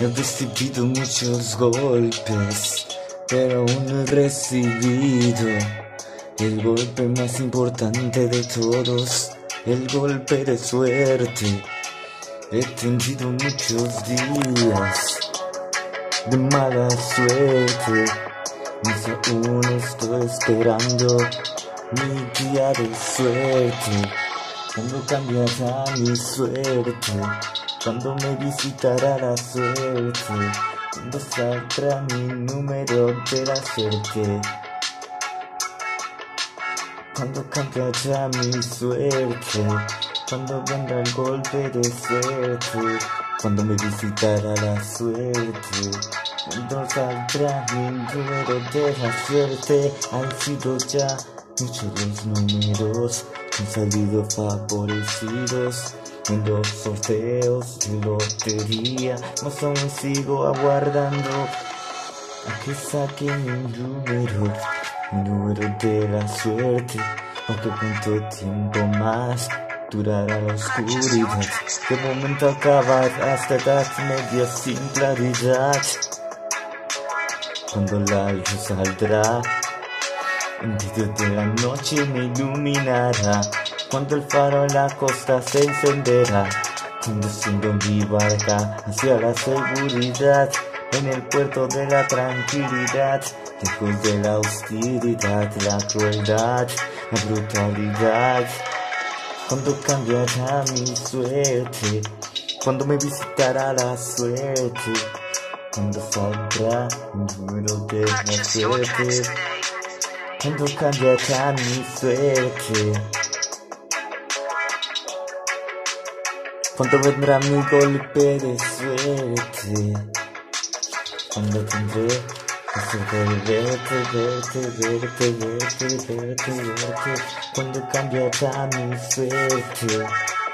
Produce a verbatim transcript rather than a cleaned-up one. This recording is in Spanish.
He recibido muchos golpes, pero aún no he recibido el golpe más importante de todos, el golpe de suerte. He tenido muchos días de mala suerte, y aún estoy esperando mi día de suerte. Cuando cambiará mi suerte, cuando me visitará la suerte, cuando saldrá mi número de la suerte, cuando cambiará mi suerte, cuando vendrá el golpe de suerte, cuando me visitará la suerte, cuando saldrá mi número de la suerte. Han sido ya muchos los números que han salido favorecidos en los sorteos de lotería, mas aún sigo aguardando a que saquen mi número, mi número de la suerte. Aunque cuánto tiempo más durará la oscuridad, de momento acabará hasta edad media sin claridad. Cuando la luz saldrá, en medio de la noche me iluminará. Cuando el faro en la costa se encenderá, conduciendo mi barca hacia la seguridad, en el puerto de la tranquilidad, lejos de la hostilidad, la crueldad, la brutalidad. Cuando cambiará mi suerte, cuando me visitará la suerte, cuando saldrá mi número de la suerte, cuando cambiará mi suerte, cuando vendrá mi golpe de suerte, cuando tendré la suerte de verte, verte, verte, verte, verte, verte, cuando cambiará mi suerte,